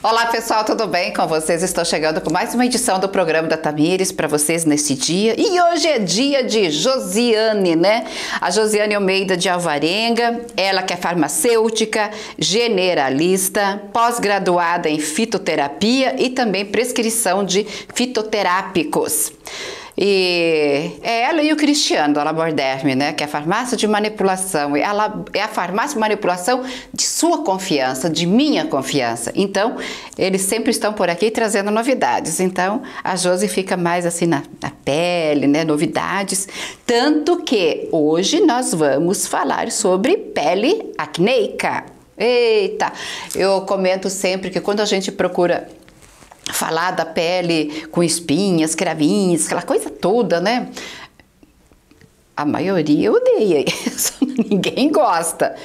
Olá pessoal, tudo bem com vocês? Estou chegando com mais uma edição do programa da Tamires para vocês nesse dia. E hoje é dia de Josiane, né? A Josiane Almeida de Alvarenga, ela que é farmacêutica, generalista, pós-graduada em fitoterapia e também prescrição de fitoterápicos. E é ela e o Cristiano Laborderme, né, que é a farmácia de manipulação. Ela é a farmácia de manipulação de sua confiança, de minha confiança. Então, eles sempre estão por aqui trazendo novidades. Então, a Josi fica mais assim na pele, né, novidades. Tanto que hoje nós vamos falar sobre pele acneica. Eita, eu comento sempre que quando a gente procura falar da pele com espinhas, cravinhos, aquela coisa toda, né? A maioria odeia isso, ninguém gosta.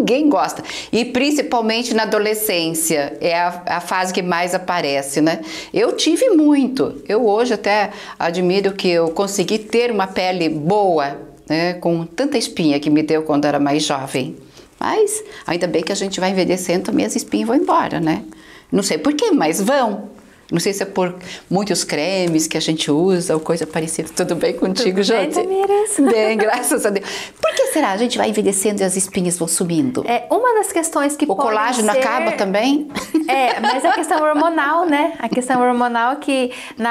E principalmente na adolescência, é a fase que mais aparece, né? Eu tive muito, eu hoje até admiro que eu consegui ter uma pele boa, né? Com tanta espinha que me deu quando era mais jovem. Mas ainda bem que a gente vai envelhecendo, também as espinhas vão embora, né? Não sei por quê, mas vão. Não sei se é por muitos cremes que a gente usa ou coisa parecida. Tudo bem contigo, Josi? Tudo bem, Tamires? Bem, graças a Deus. Por que será? A gente vai envelhecendo e as espinhas vão sumindo? É uma das questões que o colágeno acaba também? É, mas a questão hormonal, né? A questão hormonal que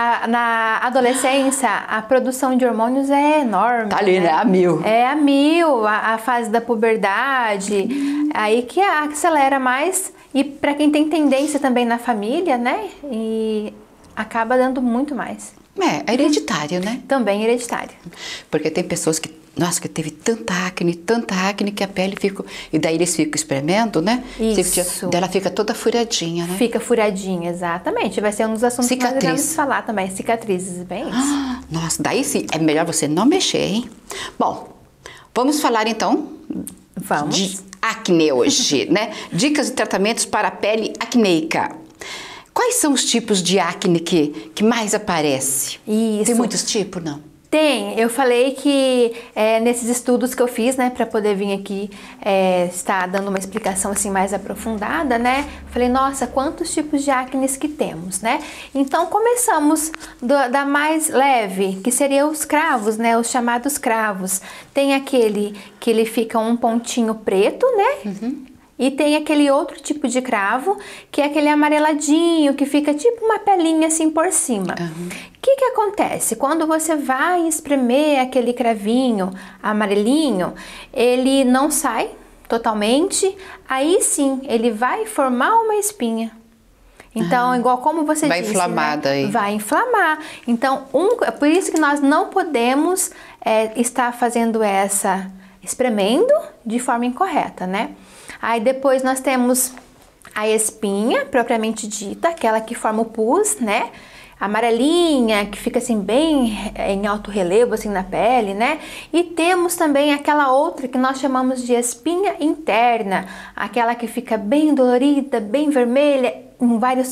na adolescência a produção de hormônios é enorme. Tá ali, né? A mil. É a mil, a fase da puberdade, aí que acelera mais. E para quem tem tendência também na família, né? E acaba dando muito mais. É hereditário, né? Também hereditário. Porque tem pessoas que, nossa, que teve tanta acne que a pele fica... E daí eles ficam espremendo, né? Isso. Daí ela fica toda furadinha, né? Fica furadinha, exatamente. Vai ser um dos assuntos que nós vamos falar também. Cicatrizes, bem isso. Nossa, daí sim, é melhor você não mexer, hein? Bom, vamos falar então... Vamos. De acne hoje, né? Dicas e tratamentos para a pele acneica. Quais são os tipos de acne que mais aparece? Isso. Tem muitos tipos, não? Tem, eu falei que nesses estudos que eu fiz, né, para poder vir aqui estar dando uma explicação assim mais aprofundada, né, falei, nossa, quantos tipos de acnes que temos, né? Então começamos da mais leve, que seria os cravos, né, os chamados cravos. Tem aquele que ele fica um pontinho preto, né? Uhum. E tem aquele outro tipo de cravo, que é aquele amareladinho, que fica tipo uma pelinha assim por cima. O que acontece? Quando você vai espremer aquele cravinho amarelinho, ele não sai totalmente, aí sim, ele vai formar uma espinha. Então, igual como você disse, inflamar, né? Vai inflamar. Então, por isso que nós não podemos estar fazendo espremendo de forma incorreta, né? Aí depois nós temos a espinha, propriamente dita, aquela que forma o pus, né? Amarelinha, que fica assim bem em alto relevo assim na pele, né? E temos também aquela outra que nós chamamos de espinha interna, aquela que fica bem dolorida, bem vermelha. Em vários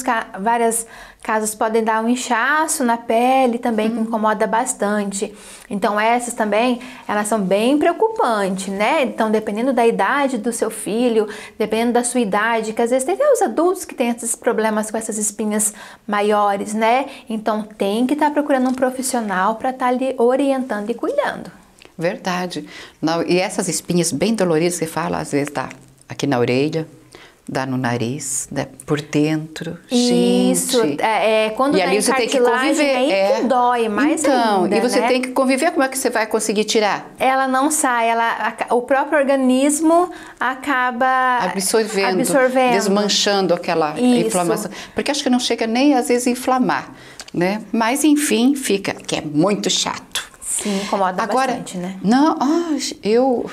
casos podem dar um inchaço na pele também, que incomoda bastante. Então essas também, elas são bem preocupantes, né? Então dependendo da idade do seu filho, dependendo da sua idade, que às vezes tem até os adultos que têm esses problemas com essas espinhas maiores, né? Então tem que estar procurando um profissional para estar ali orientando e cuidando. Verdade. Não, e essas espinhas bem doloridas que fala, às vezes dá aqui na orelha, dá no nariz, né? Por dentro. Isso, gente. Quando e ali você tem que conviver. Aí que dói mais ainda, e você né? tem que conviver, como é que você vai conseguir tirar? Ela não sai, o próprio organismo acaba absorvendo, desmanchando aquela inflamação. Porque acho que não chega nem às vezes a inflamar, né? Mas enfim, fica, que é muito chato. Sim, incomoda bastante, né? Não, eu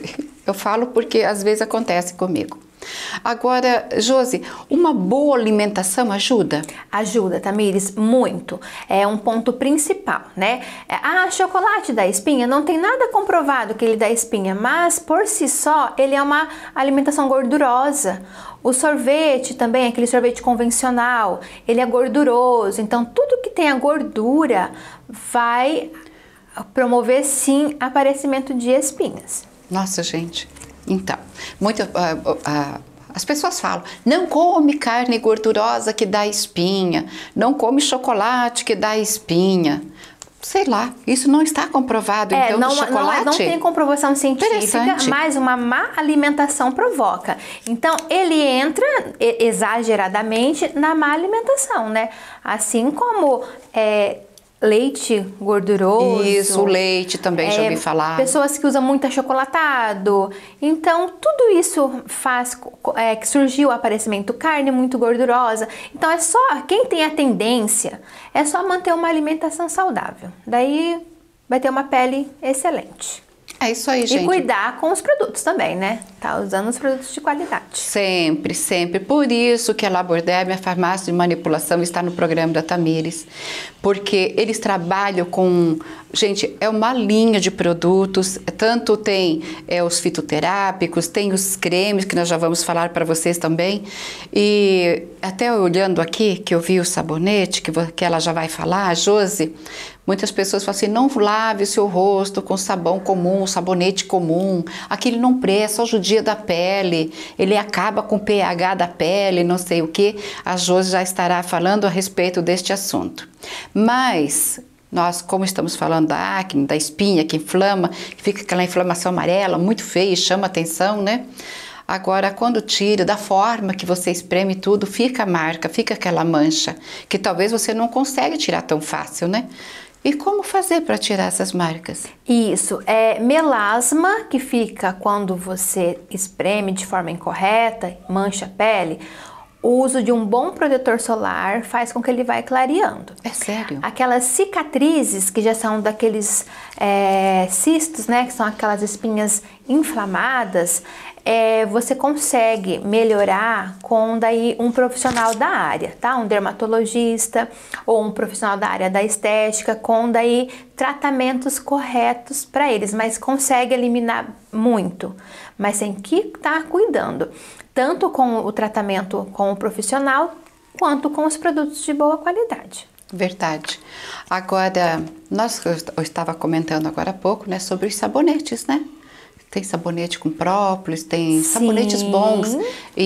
falo porque às vezes acontece comigo. Agora, Josi, uma boa alimentação ajuda? Ajuda, Tamires, muito. É um ponto principal, né? Chocolate dá espinha, não tem nada comprovado que ele dá espinha, mas por si só ele é uma alimentação gordurosa. O sorvete também, aquele sorvete convencional, ele é gorduroso, então tudo que tem a gordura vai promover sim aparecimento de espinhas. Nossa, gente. Então, as pessoas falam, não come carne gordurosa que dá espinha, não come chocolate que dá espinha. Sei lá, isso não está comprovado, então, do chocolate? Não tem comprovação científica, mas uma má alimentação provoca. Então, ele entra exageradamente na má alimentação, né? Assim como leite gorduroso. Isso, o leite também já ouvi falar. Pessoas que usam muito achocolatado. Então, tudo isso faz que surgiu o aparecimento de carne muito gordurosa. Então, quem tem a tendência, é só manter uma alimentação saudável. Daí, vai ter uma pele excelente. É isso aí, gente. E cuidar com os produtos também, né? Tá usando os produtos de qualidade. Sempre, sempre. Por isso que a Laborderm, a farmácia de manipulação, está no programa da Tamires. Porque eles trabalham com... Gente, é uma linha de produtos. Tanto tem os fitoterápicos, tem os cremes, que nós já vamos falar para vocês também. E até olhando aqui, que eu vi o sabonete, que ela já vai falar, a Josi... Muitas pessoas falam assim, não lave o seu rosto com sabão comum, sabonete comum, aquele não presta, só judia da pele, ele acaba com o pH da pele, não sei o que. A Josi já estará falando a respeito deste assunto. Mas nós, como estamos falando da acne, da espinha que inflama, que fica aquela inflamação amarela, muito feia e chama atenção, né? Agora, quando tira, da forma que você espreme tudo, fica a marca, fica aquela mancha, que talvez você não consegue tirar tão fácil, né? E como fazer para tirar essas marcas? Isso, é melasma que fica quando você espreme de forma incorreta, mancha a pele. O uso de um bom protetor solar faz com que ele vai clareando. É sério? Aquelas cicatrizes que já são daqueles cistos, né? Que são aquelas espinhas inflamadas. Você consegue melhorar com daí um profissional da área, tá? Um dermatologista ou um profissional da área da estética com daí tratamentos corretos para eles, mas consegue eliminar muito, mas tem que estar cuidando, tanto com o tratamento com o profissional, quanto com os produtos de boa qualidade. Verdade. Agora, eu estava comentando agora há pouco, né, sobre os sabonetes, né? Tem sabonete com própolis, tem sabonetes bons.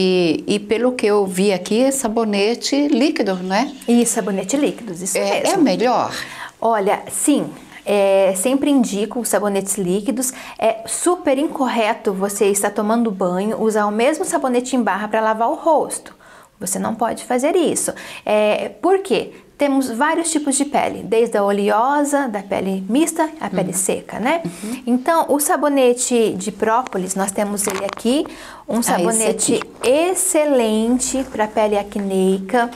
E pelo que eu vi aqui, é sabonete líquido, não é? E sabonete líquidos, isso mesmo. É melhor? Olha, sim. Sempre indico os sabonetes líquidos. É super incorreto você estar tomando banho, usar o mesmo sabonete em barra para lavar o rosto. Você não pode fazer isso. Por quê? Temos vários tipos de pele, desde a oleosa, da pele mista, a pele seca, né? Então, o sabonete de própolis, nós temos ele aqui, um sabonete excelente para pele acneica.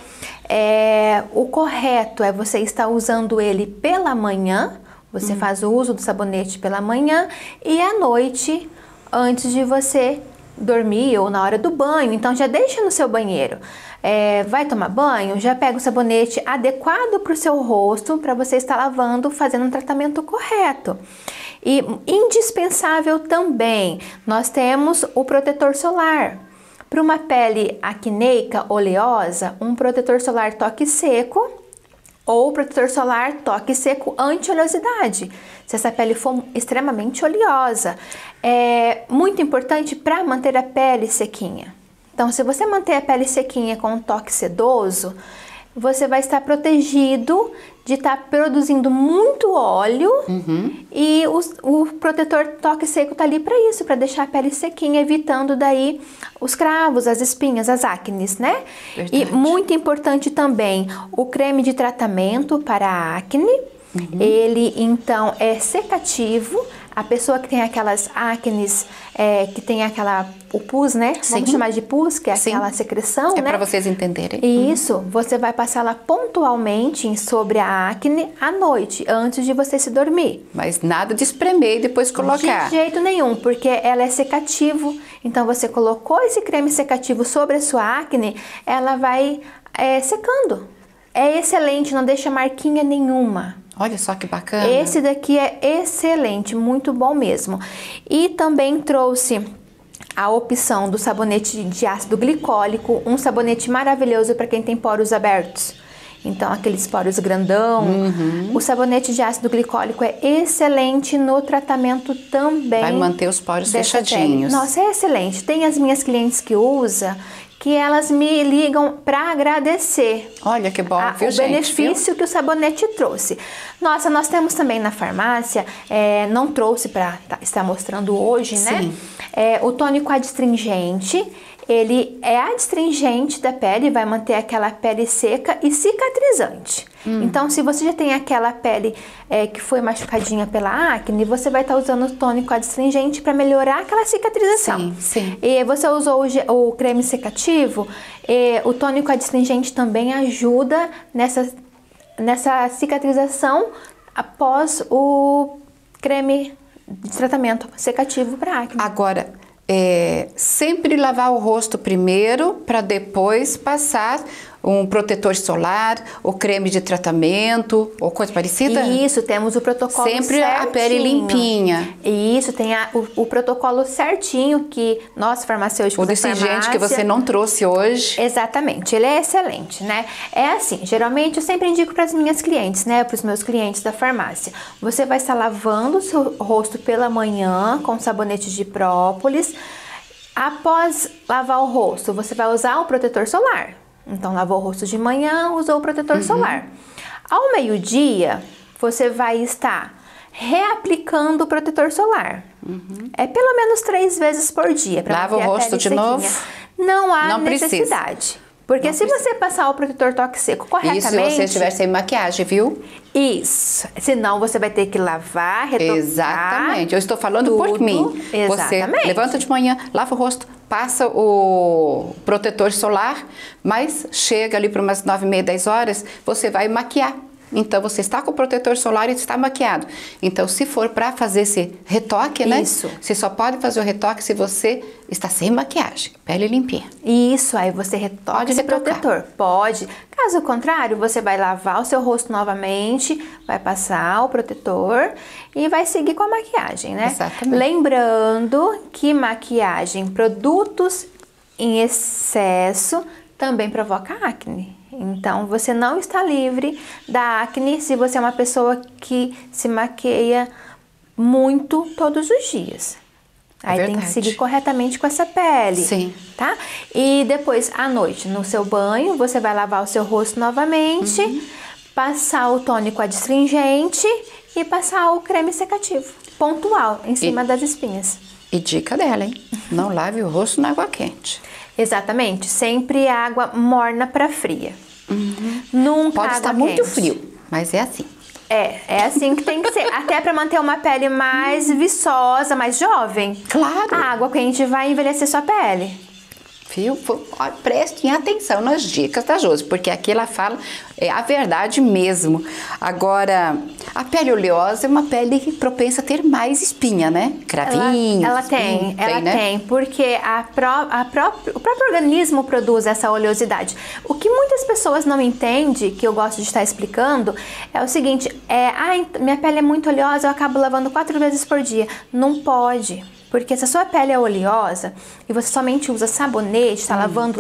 O correto é você estar usando ele pela manhã, você faz o uso do sabonete pela manhã e à noite, antes de você dormir ou na hora do banho. Então, já deixa no seu banheiro. Vai tomar banho, já pega o sabonete adequado para o seu rosto, para você estar lavando, fazendo um tratamento correto. E indispensável também, nós temos o protetor solar. Para uma pele acneica, oleosa, um protetor solar toque seco ou protetor solar toque seco anti-oleosidade, se essa pele for extremamente oleosa. É muito importante para manter a pele sequinha. Então, se você manter a pele sequinha com um toque sedoso, você vai estar protegido de estar produzindo muito óleo e o protetor toque seco está ali para isso, para deixar a pele sequinha, evitando daí os cravos, as espinhas, as acnes, né? Verdade. E muito importante também o creme de tratamento para a acne. Ele, então, é secativo. A pessoa que tem aquelas acnes, que tem o pus, né? Sim. Vamos chamar de pus, que é aquela secreção, né? Para vocês entenderem. Isso, você vai passar lá pontualmente sobre a acne à noite, antes de você se dormir. Mas nada de espremer e depois colocar. De jeito nenhum, porque ela é secativo. Então, você colocou esse creme secativo sobre a sua acne, ela vai secando. É excelente, não deixa marquinha nenhuma. Olha só que bacana. Esse daqui é excelente, muito bom mesmo. E também trouxe a opção do sabonete de ácido glicólico, um sabonete maravilhoso para quem tem poros abertos. Então, aqueles poros grandão. O sabonete de ácido glicólico é excelente no tratamento também. Vai manter os poros fechadinhos. Nossa, é excelente. Tem as minhas clientes que usam, que elas me ligam para agradecer. Olha que bom, viu, o gente? benefício viu? que o sabonete trouxe. Nossa, nós temos também na farmácia, não trouxe para estar mostrando hoje, né? Sim. O tônico adstringente. Ele é adstringente da pele, vai manter aquela pele seca e cicatrizante. Então, se você já tem aquela pele que foi machucadinha pela acne, você vai estar usando o tônico adstringente para melhorar aquela cicatrização. Sim, sim. E você usou o creme secativo, o tônico adstringente também ajuda nessa cicatrização após o creme de tratamento secativo para acne. Agora, sempre lavar o rosto primeiro para depois passar um protetor solar, o creme de tratamento ou coisa parecida? Isso, temos o protocolo sempre certinho. A pele limpinha. Isso, tem o protocolo certinho que nós farmacêuticos o detergente que você não trouxe hoje. Exatamente, ele é excelente, né? É assim, geralmente eu sempre indico para as minhas clientes, né? Para os meus clientes da farmácia. Você vai estar lavando o seu rosto pela manhã com sabonete de própolis. Após lavar o rosto, você vai usar o protetor solar. Então, lavou o rosto de manhã, usou o protetor solar. Ao meio-dia, você vai estar reaplicando o protetor solar. É pelo menos 3 vezes por dia. Lava o rosto de novo? Não há necessidade. Porque se você passar o protetor toque seco corretamente... Isso se você estiver sem maquiagem, viu? Isso. Senão você vai ter que lavar, retocar... Exatamente. Eu estou falando por mim. Exatamente. Você levanta de manhã, lava o rosto, passa o protetor solar, mas chega ali para umas 9h30, 10 horas, você vai maquiar. Então, você está com o protetor solar e está maquiado. Então, se for para fazer esse retoque, né? Isso. Você só pode fazer o retoque se você está sem maquiagem, pele limpinha. Isso, aí você retoca Pode esse retocar. protetor. Pode. Caso contrário, você vai lavar o seu rosto novamente, vai passar o protetor e vai seguir com a maquiagem, né? Exatamente. Lembrando que maquiagem, produtos em excesso também provoca acne. Então, você não está livre da acne se você é uma pessoa que se maqueia muito todos os dias. Aí tem que seguir corretamente com essa pele. Sim. Tá? E depois, à noite, no seu banho, você vai lavar o seu rosto novamente, passar o tônico adstringente e passar o creme secativo, pontual, em cima das espinhas. E dica dela, hein? Não lave o rosto na água quente. Exatamente. Sempre água morna para fria. Nunca Pode água estar muito quente. frio, mas é assim. É assim que tem que ser. Até para manter uma pele mais viçosa, mais jovem. Claro. A água quente vai envelhecer sua pele. Viu? Prestem atenção nas dicas da Josi, porque aqui ela fala a verdade mesmo. Agora, a pele oleosa é uma pele propensa a ter mais espinha, né? Cravinhos. Ela tem, né? porque o próprio organismo produz essa oleosidade. O que muitas pessoas não entendem, que eu gosto de estar explicando, é o seguinte: minha pele é muito oleosa, eu acabo lavando 4 vezes por dia. Não pode. Porque se a sua pele é oleosa e você somente usa sabonete, está lavando,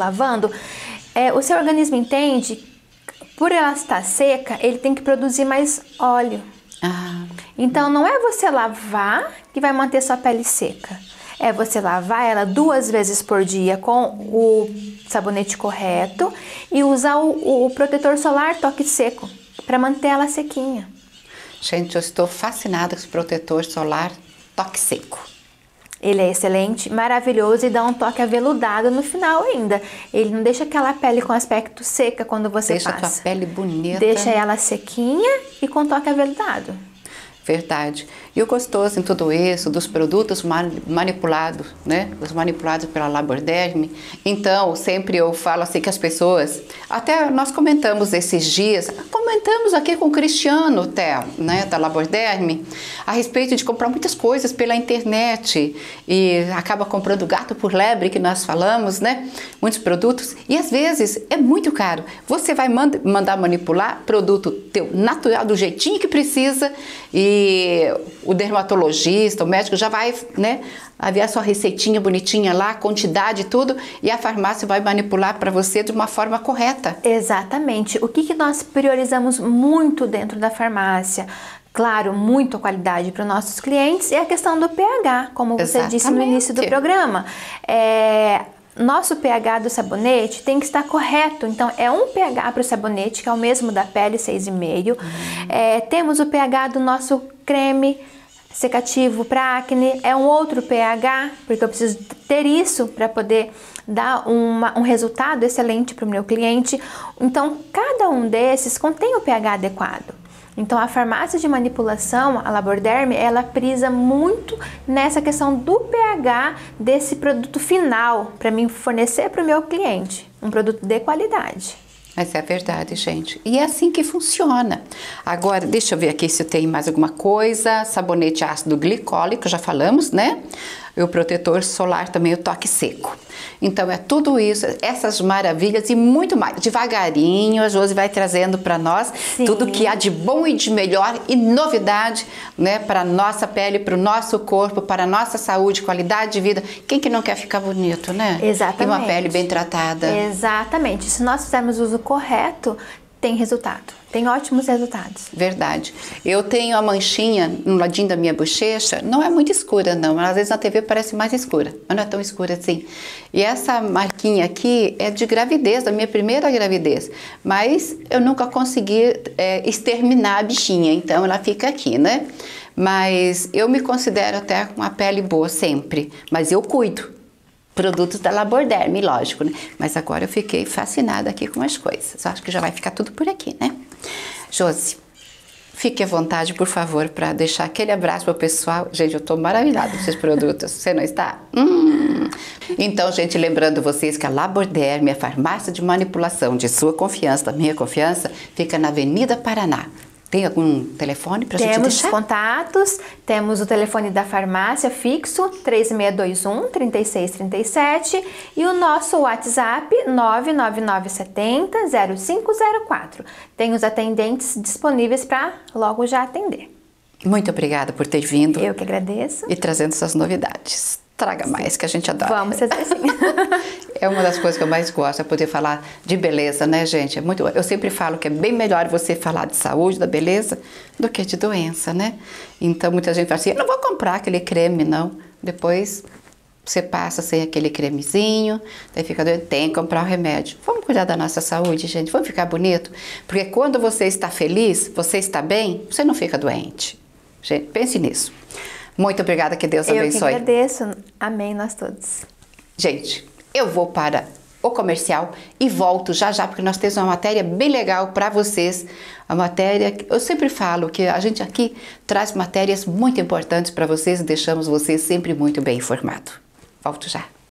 o seu organismo entende, por ela estar seca, ele tem que produzir mais óleo. Então, não é você lavar que vai manter sua pele seca. É você lavar ela 2 vezes por dia com o sabonete correto e usar o protetor solar toque seco para manter ela sequinha. Gente, eu estou fascinada com esse protetor solar toque seco. Ele é excelente, maravilhoso e dá um toque aveludado no final ainda. Ele não deixa aquela pele com aspecto seca quando você passa. Deixa a tua pele bonita. Deixa ela sequinha e com toque aveludado. Verdade. E o gostoso em tudo isso, dos produtos manipulados, né? Os manipulados pela Laborderme. Então, sempre eu falo assim que as pessoas... Até nós comentamos esses dias, comentamos aqui com o Cristiano, né, da Laborderme, a respeito de comprar muitas coisas pela internet e acaba comprando gato por lebre, que nós falamos, né? Muitos produtos. E às vezes é muito caro. Você vai mandar manipular produto teu natural, do jeitinho que precisa e e o dermatologista, o médico já vai, né, havia a sua receitinha bonitinha lá, quantidade e tudo, e a farmácia vai manipular para você de uma forma correta. Exatamente. O que nós priorizamos muito dentro da farmácia? Claro, muito a qualidade para os nossos clientes e a questão do pH, como você disse no início do programa. Nosso pH do sabonete tem que estar correto, então é um pH para o sabonete, que é o mesmo da pele, 6,5. Temos o pH do nosso creme secativo para acne, é um outro pH, porque eu preciso ter isso para poder dar um resultado excelente para o meu cliente. Então, cada um desses contém o pH adequado. Então, a farmácia de manipulação, a Laborderm, ela prisa muito nessa questão do pH desse produto final, para mim fornecer para o meu cliente um produto de qualidade. Mas é verdade, gente. E é assim que funciona. Agora, deixa eu ver aqui se tem mais alguma coisa. Sabonete ácido glicólico, já falamos, né? E o protetor solar também, o toque seco. Então, é tudo isso, essas maravilhas e muito mais. Devagarinho, a Josi vai trazendo para nós tudo que há de bom e de melhor e novidade, né? Para a nossa pele, para o nosso corpo, para a nossa saúde, qualidade de vida. Quem que não quer ficar bonito, né? Exatamente. E uma pele bem tratada. Exatamente. Se nós fizermos o uso correto, tem resultado. Tem ótimos resultados. Verdade. Eu tenho a manchinha no ladinho da minha bochecha, não é muito escura não, às vezes na TV parece mais escura, mas não é tão escura assim. E essa marquinha aqui é de gravidez, da minha primeira gravidez, mas eu nunca consegui exterminar a bichinha, então ela fica aqui, né? Mas eu me considero até com uma pele boa sempre, mas eu cuido. Produtos da Laborderm, lógico, né? Mas agora eu fiquei fascinada aqui com as coisas. Acho que já vai ficar tudo por aqui, né? Josi, fique à vontade, por favor, para deixar aquele abraço para o pessoal. Gente, eu estou maravilhada com esses produtos. Você não está? Então, gente, lembrando vocês que a Laborderm, a farmácia de manipulação de sua confiança, da minha confiança, fica na Avenida Paraná. Tem algum telefone para a gente deixar? Temos contatos, temos o telefone da farmácia fixo, 3621-3637 e o nosso WhatsApp, 99970-0504. Tem os atendentes disponíveis para logo já atender. Muito obrigada por ter vindo. Eu que agradeço. E trazendo essas novidades. Traga mais, que a gente adora. Vamos fazer sim. É uma das coisas que eu mais gosto, é poder falar de beleza, né, gente? Eu sempre falo que é bem melhor você falar de saúde, da beleza, do que de doença, né? Então, muita gente fala assim, eu não vou comprar aquele creme, não. Depois, você passa sem aquele cremezinho, daí fica doente, tem que comprar o remédio. Vamos cuidar da nossa saúde, gente, vamos ficar bonito. Porque quando você está feliz, você está bem, você não fica doente. Gente, pense nisso. Muito obrigada, que Deus abençoe. Eu que agradeço. Amém, nós todos. Gente, eu vou para o comercial e volto já já, porque nós temos uma matéria bem legal para vocês. A matéria, eu sempre falo que a gente aqui traz matérias muito importantes para vocês e deixamos vocês sempre muito bem informados. Volto já.